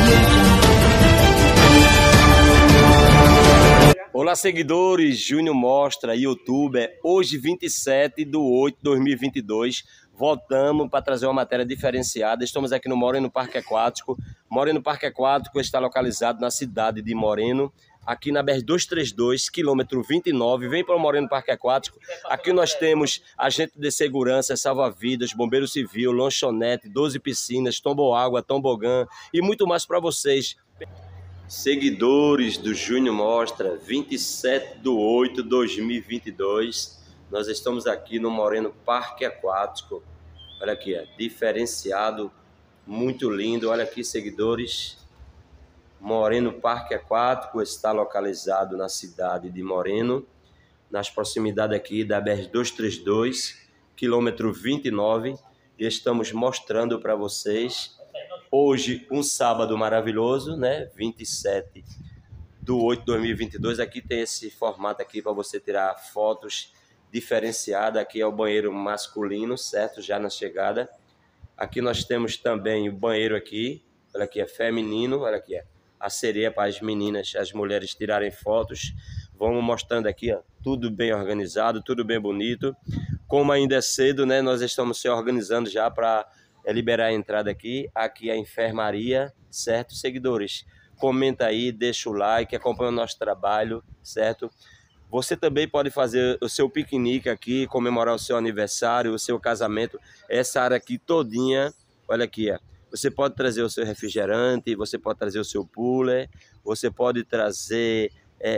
Olá, seguidores, Júnior Mostra, youtuber. Hoje, 27/8/2022, voltamos para trazer uma matéria diferenciada. Estamos aqui no Moreno Parque Aquático. Moreno Parque Aquático está localizado na cidade de Moreno, aqui na BR-232, quilômetro 29. Vem para o Moreno Parque Aquático. Aqui nós temos agente de segurança, salva-vidas, bombeiro civil, lanchonete, 12 piscinas, tomboágua, tobogã e muito mais para vocês. Seguidores do Júnior Mostra, 27/8/2022, nós estamos aqui no Moreno Parque Aquático. Olha aqui, diferenciado, muito lindo. Olha aqui, seguidores, Moreno Parque Aquático está localizado na cidade de Moreno, nas proximidades aqui da BR-232, quilômetro 29, e estamos mostrando para vocês hoje um sábado maravilhoso, né? 27/8/2022. Aqui tem esse formato aqui para você tirar fotos diferenciadas. Aqui é o banheiro masculino, certo? Já na chegada. Aqui nós temos também o banheiro aqui. Olha aqui, é feminino. Olha aqui, a sereia para as meninas, as mulheres tirarem fotos. Vamos mostrando aqui, ó, tudo bem organizado, tudo bem bonito. Como ainda é cedo, né? Nós estamos se organizando já para liberar a entrada aqui. Aqui é a enfermaria, certo, seguidores? Comenta aí, deixa o like, acompanha o nosso trabalho, certo? Você também pode fazer o seu piquenique aqui, comemorar o seu aniversário, o seu casamento. Essa área aqui todinha, olha aqui, ó. Você pode trazer o seu refrigerante, você pode trazer o seu cooler, você pode trazer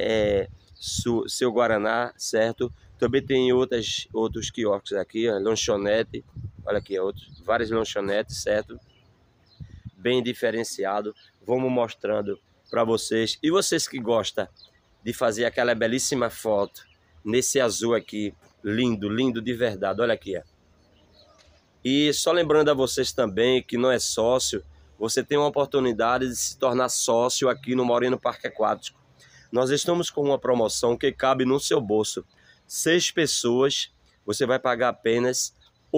seu guaraná, certo? Também tem outros quiosques aqui, ó, lanchonete. Olha aqui, várias lanchonetes, certo? Bem diferenciado. Vamos mostrando para vocês. E vocês que gostam de fazer aquela belíssima foto nesse azul aqui, lindo, lindo de verdade. Olha aqui, ó. E só lembrando a vocês também que não é sócio, você tem uma oportunidade de se tornar sócio aqui no Moreno Parque Aquático. Nós estamos com uma promoção que cabe no seu bolso. 6 pessoas, você vai pagar apenas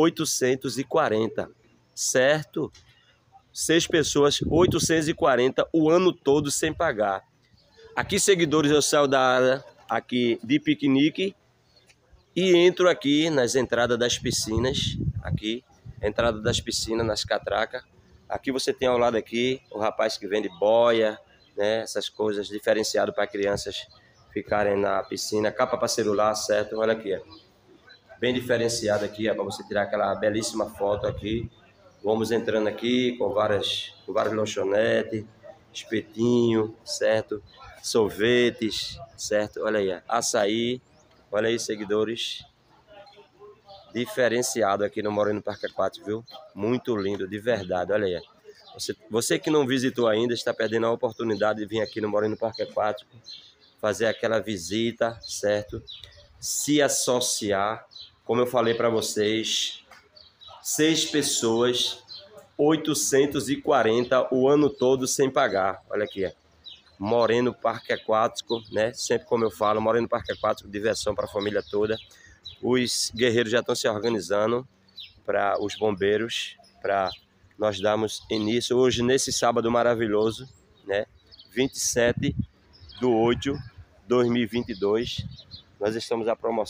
840, certo? 6 pessoas, 840 o ano todo sem pagar. Aqui, seguidores, eu saio da área aqui de piquenique e entro aqui nas entradas das piscinas. Aqui, entrada das piscinas, nas catracas. Aqui você tem ao lado aqui o rapaz que vende boia, né? Essas coisas diferenciadas para crianças ficarem na piscina. Capa para celular, certo? Olha aqui, ó. Bem diferenciado aqui, para você tirar aquela belíssima foto aqui. Vamos entrando aqui com várias lanchonetes, espetinho, certo? Sorvetes, certo? Olha aí, açaí. Olha aí, seguidores. Diferenciado aqui no Moreno Parque Aquático, viu? Muito lindo, de verdade, olha aí. Você que não visitou ainda, está perdendo a oportunidade de vir aqui no Moreno Parque Aquático, fazer aquela visita, certo? Se associar. Como eu falei para vocês, 6 pessoas, 840 o ano todo sem pagar. Olha aqui, ó. Moreno Parque Aquático, né? Sempre como eu falo, Moreno Parque Aquático, diversão para a família toda. Os guerreiros já estão se organizando para os bombeiros, para nós darmos início hoje nesse sábado maravilhoso, né? 27/8/2022. Nós estamos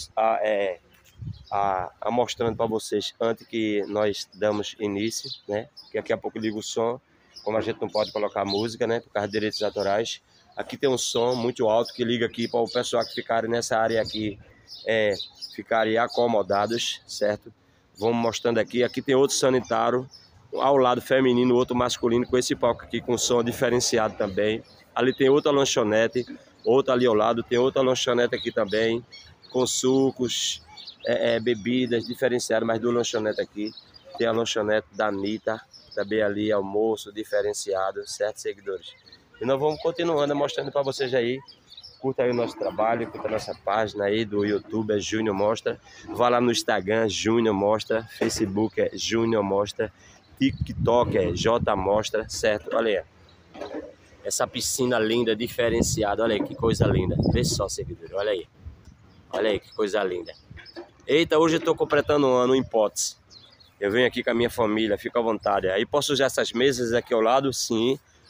mostrando para vocês antes que nós damos início, né? Que daqui a pouco liga o som, como a gente não pode colocar música, né? Por causa de direitos autorais. Aqui tem um som muito alto que liga aqui para o pessoal que ficarem nessa área aqui, ficarem acomodados, certo? Vamos mostrando aqui. Aqui tem outro sanitário, ao lado feminino, outro masculino, com esse palco aqui com som diferenciado também. Ali tem outra lanchonete, outra ali ao lado, tem outra lanchonete aqui também, com sucos, bebidas diferenciadas, mas do lanchonete aqui tem a lanchonete da Anitta, também ali almoço diferenciado, certo, seguidores? E nós vamos continuando mostrando para vocês aí. Curta aí o nosso trabalho, curta a nossa página aí do YouTube, é Júnior Mostra. Vá lá no Instagram, Júnior Mostra, Facebook é Júnior Mostra, TikTok é J Mostra, certo? Olha aí, essa piscina linda, diferenciada, olha aí que coisa linda. Vê só, seguidor, olha aí. Olha aí que coisa linda. Eita, hoje eu estou completando um ano em Potes. Eu venho aqui com a minha família, fica à vontade. Aí posso usar essas mesas aqui ao lado? Sim.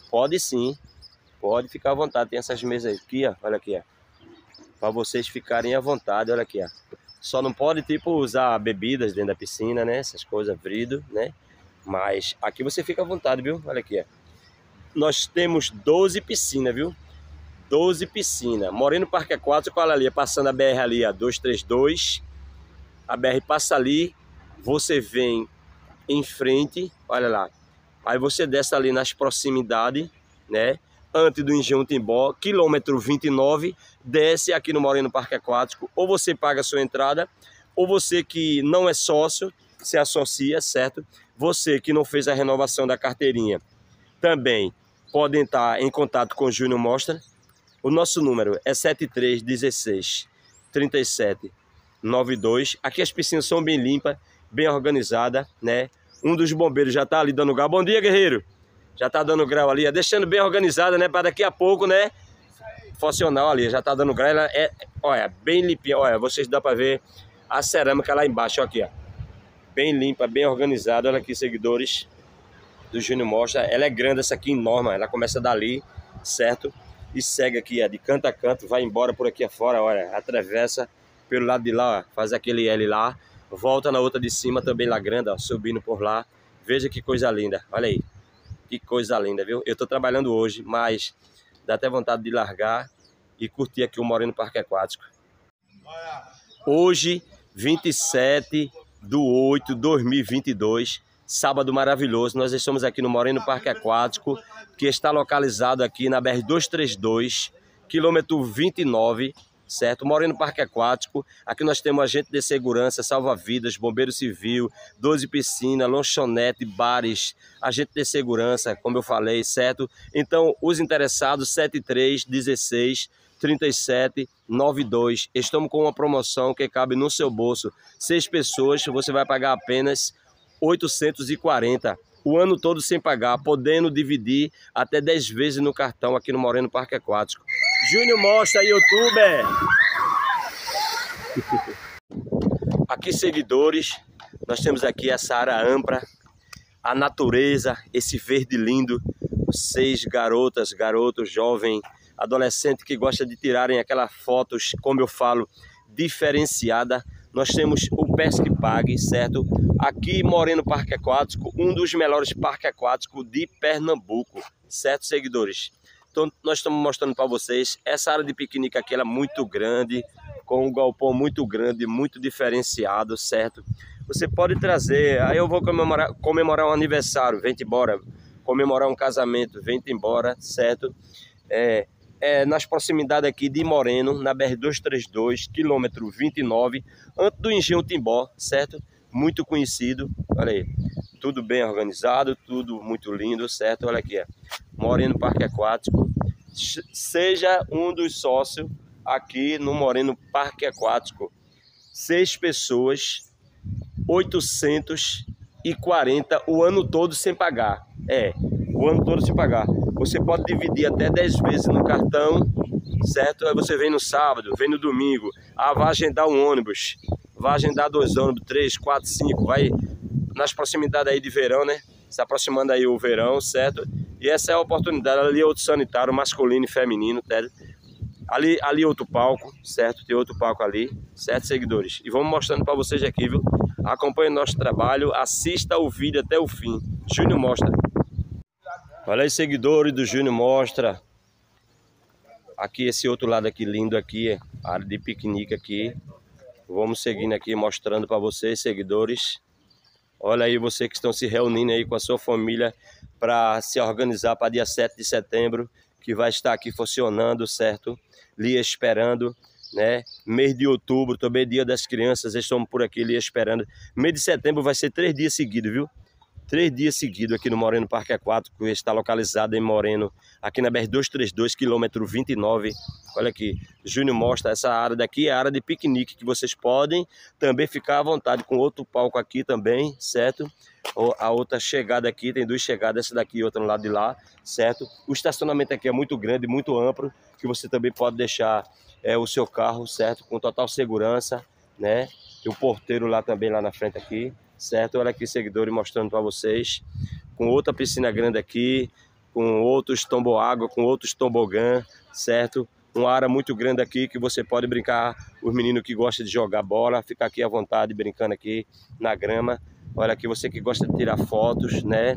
Pode sim, pode ficar à vontade. Tem essas mesas aqui, ó, olha aqui, ó, para vocês ficarem à vontade, olha aqui, ó. Só não pode, tipo, usar bebidas dentro da piscina, né? Essas coisas, vidro, né? Mas aqui você fica à vontade, viu? Olha aqui, ó. Nós temos 12 piscinas, viu? 12 piscinas. Moreno Parque Aquático, olha ali, passando a BR ali, a 232. A BR passa ali, você vem em frente, olha lá. Aí você desce ali nas proximidades, né? Antes do Engenho Timbó, quilômetro 29, desce aqui no Moreno Parque Aquático, ou você paga a sua entrada, ou você que não é sócio, se associa, certo? Você que não fez a renovação da carteirinha, também pode entrar em contato com o Júnior Mostra. O nosso número é 7316 37 92. Aqui as piscinas são bem limpas, bem organizadas, né? Um dos bombeiros já tá ali dando grau. Bom dia, guerreiro! Já tá dando grau ali, deixando bem organizada, né? Para daqui a pouco, né? Funcional ali, já tá dando grau. Ela é, olha, bem limpinha. Olha, vocês dá para ver a cerâmica lá embaixo, ó, aqui, ó. Bem limpa, bem organizada. Olha aqui, seguidores do Júnior Mostra. Ela é grande, essa aqui enorme. Ela começa dali, certo? E segue aqui, ó, de canto a canto, vai embora por aqui afora, olha, atravessa pelo lado de lá, ó, faz aquele L lá, volta na outra de cima também lá grande, ó, subindo por lá. Veja que coisa linda, olha aí. Que coisa linda, viu? Eu tô trabalhando hoje, mas dá até vontade de largar e curtir aqui o Moreno Parque Aquático. Hoje, 27/8/2022, sábado maravilhoso, nós estamos aqui no Moreno Parque Aquático, que está localizado aqui na BR-232, quilômetro 29, certo? Moreno Parque Aquático. Aqui nós temos agente de segurança, salva-vidas, bombeiro civil, 12 piscinas, lanchonete, bares, agente de segurança, como eu falei, certo? Então, os interessados, 7316 37 92. Estamos com uma promoção que cabe no seu bolso. 6 pessoas, você vai pagar apenas 840. O ano todo sem pagar, podendo dividir até 10 vezes no cartão aqui no Moreno Parque Aquático. Júnior Mostra, youtuber! Aqui, seguidores, nós temos aqui essa área ampla, a natureza, esse verde lindo. 6 garotas, garotos, jovem, adolescente que gosta de tirarem aquelas fotos, como eu falo, diferenciada. Nós temos o Pesque Pague, certo? Aqui, Moreno Parque Aquático, um dos melhores parques aquáticos de Pernambuco, certo, seguidores? Então, nós estamos mostrando para vocês, essa área de piquenique aqui, ela é muito grande, com um galpão muito grande, muito diferenciado, certo? Você pode trazer, aí eu vou comemorar um aniversário, vem embora, comemorar um casamento, vem embora, certo? Nas proximidades aqui de Moreno, na BR-232, quilômetro 29, antes do Engenho Timbó, certo? Muito conhecido, olha aí, tudo bem organizado, tudo muito lindo, certo? Olha aqui, ó. Moreno Parque Aquático, seja um dos sócios aqui no Moreno Parque Aquático. 6 pessoas, 840 o ano todo sem pagar. O ano todo sem pagar. Você pode dividir até 10 vezes no cartão, certo? Aí você vem no sábado, vem no domingo, vai agendar um ônibus, vai agendar 2 ônibus, 3, 4, 5, vai nas proximidades aí de verão, né? Se aproximando aí o verão, certo? E essa é a oportunidade. Ali é outro sanitário, masculino e feminino, certo? Ali outro palco, certo? Tem outro palco ali, certo, seguidores? E vamos mostrando para vocês aqui, viu? Acompanhe o nosso trabalho, assista o vídeo até o fim. Júnior Mostra. Olha aí, seguidores do Júnior Mostra. Aqui, esse outro lado aqui, lindo aqui, a área de piquenique aqui. Vamos seguindo aqui, mostrando para vocês, seguidores. Olha aí, você que estão se reunindo aí com a sua família para se organizar para dia 7 de setembro, que vai estar aqui funcionando, certo? Lhe esperando, né? Mês de outubro, também dia das crianças, estamos por aqui lhe esperando. Mês de setembro vai ser 3 dias seguidos, viu? 3 dias seguidos aqui no Moreno Parque Aquático, que está localizado em Moreno, aqui na BR-232, quilômetro 29. Olha aqui, Júnior Mostra, essa área daqui é a área de piquenique, que vocês podem também ficar à vontade com outro palco aqui também, certo? A outra chegada aqui, tem 2 chegadas, essa daqui e outra no lado de lá, certo? O estacionamento aqui é muito grande, muito amplo, que você também pode deixar o seu carro, certo? Com total segurança, né? Tem o porteiro lá também, lá na frente aqui, certo? Olha aqui, seguidores, mostrando para vocês, com outra piscina grande aqui, com outros tomboágua, com outros tobogã, certo? Uma área muito grande aqui que você pode brincar, os meninos que gostam de jogar bola, ficar aqui à vontade brincando aqui na grama. Olha aqui, você que gosta de tirar fotos, né,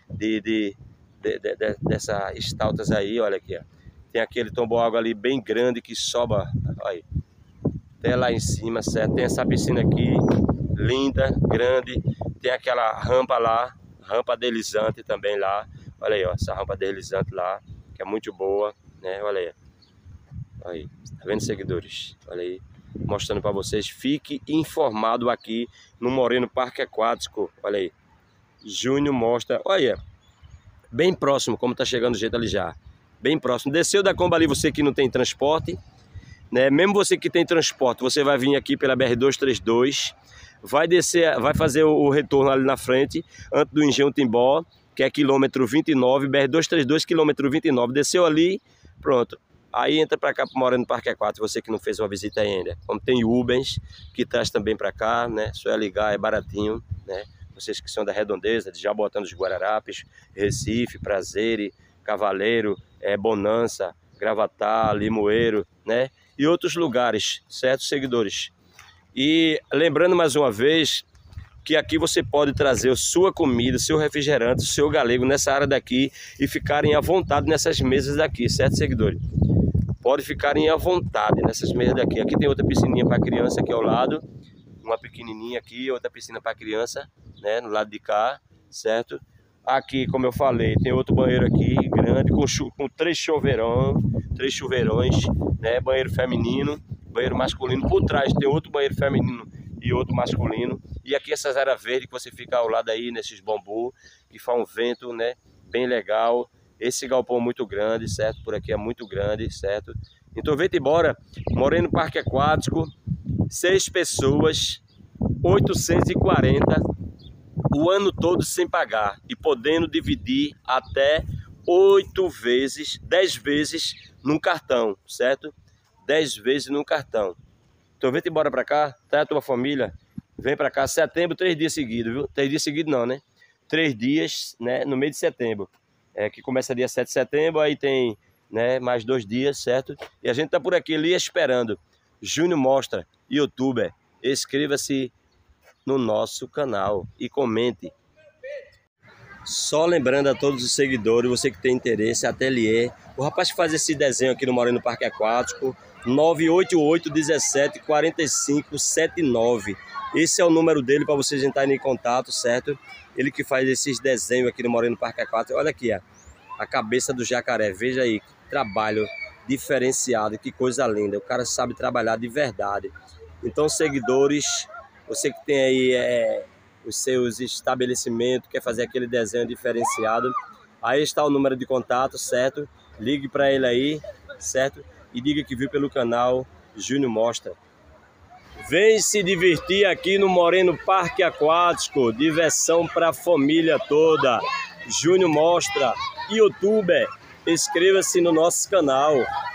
dessas estaltas aí, olha aqui, ó. Tem aquele tomboágua ali bem grande que soba, olha aí, até lá em cima, certo? Tem essa piscina aqui, linda, grande, tem aquela rampa lá, rampa deslizante também lá, olha aí, ó, essa rampa deslizante lá, que é muito boa, né, olha aí. Aí, tá vendo, seguidores? Olha aí, mostrando para vocês. Fique informado aqui no Moreno Parque Aquático. Olha aí, Júnior mostra. Olha, bem próximo, como tá chegando o jeito ali já. Bem próximo. Desceu da Kombi ali, você que não tem transporte, né? Mesmo você que tem transporte, você vai vir aqui pela BR-232, vai descer, vai fazer o retorno ali na frente, antes do Engenho Timbó, que é quilômetro 29, BR-232, quilômetro 29. Desceu ali, pronto. Aí entra para cá para Moreno Parque Aquático, você que não fez uma visita ainda. Como tem Ubens, que traz também para cá, né? Só é ligar, é baratinho, né? Vocês que são da Redondeza, de Jabotão dos Guararapes, Recife, Prazeres, Cavaleiro, Bonança, Gravatá, Limoeiro, né? E outros lugares, certo, seguidores? E lembrando mais uma vez que aqui você pode trazer a sua comida, seu refrigerante, o seu galego nessa área daqui e ficarem à vontade nessas mesas daqui, certo, seguidores? Pode ficarem à vontade nessas mesas daqui. Aqui tem outra piscininha para criança aqui ao lado, uma pequenininha aqui, outra piscina para criança, né, no lado de cá, certo? Aqui, como eu falei, tem outro banheiro aqui grande com três chuveirões, né, banheiro feminino, banheiro masculino. Por trás tem outro banheiro feminino e outro masculino. E aqui essas áreas verdes que você fica ao lado aí nesses bambu, que faz um vento, né, bem legal. Esse galpão é muito grande, certo? Por aqui é muito grande, certo? Então vem embora, Moreno Parque Aquático, 6 pessoas, 840, o ano todo sem pagar e podendo dividir até 8 vezes, 10 vezes num cartão, certo? 10 vezes num cartão. Então vem embora pra cá, tá a tua família, vem pra cá, setembro, 3 dias seguidos, viu? 3 dias seguidos não, né? 3 dias, né, no mês de setembro. Que começa dia 7 de setembro, aí tem, né, mais 2 dias, certo? E a gente tá por aqui ali esperando. Júnior Mostra, youtuber, inscreva-se no nosso canal e comente. Só lembrando a todos os seguidores, você que tem interesse, ateliê, o rapaz que faz esse desenho aqui no Moreno Parque Aquático, 988 17 45 79. Esse é o número dele para vocês entrarem em contato, certo? Ele que faz esses desenhos aqui no Moreno Parque Aquático. Olha aqui, ó, a cabeça do jacaré. Veja aí, que trabalho diferenciado, que coisa linda. O cara sabe trabalhar de verdade. Então, seguidores, você que tem aí os seus estabelecimentos, quer fazer aquele desenho diferenciado, aí está o número de contato, certo? Ligue para ele aí, certo? E diga que viu pelo canal Júnior Mostra. Vem se divertir aqui no Moreno Parque Aquático, diversão para a família toda. Júnior Mostra, youtuber, inscreva-se no nosso canal.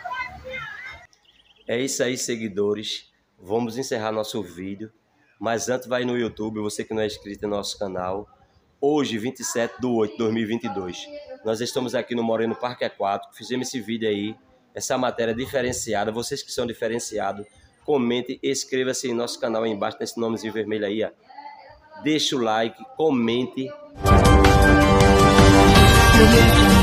É isso aí, seguidores. Vamos encerrar nosso vídeo, mas antes vai no YouTube, você que não é inscrito no nosso canal. Hoje, 27/8/2022, nós estamos aqui no Moreno Parque Aquático, fizemos esse vídeo aí, essa matéria diferenciada. Vocês que são diferenciados, comente e inscreva-se em nosso canal aí embaixo, nesse nomezinho vermelho aí, ó. Deixa o like, comente.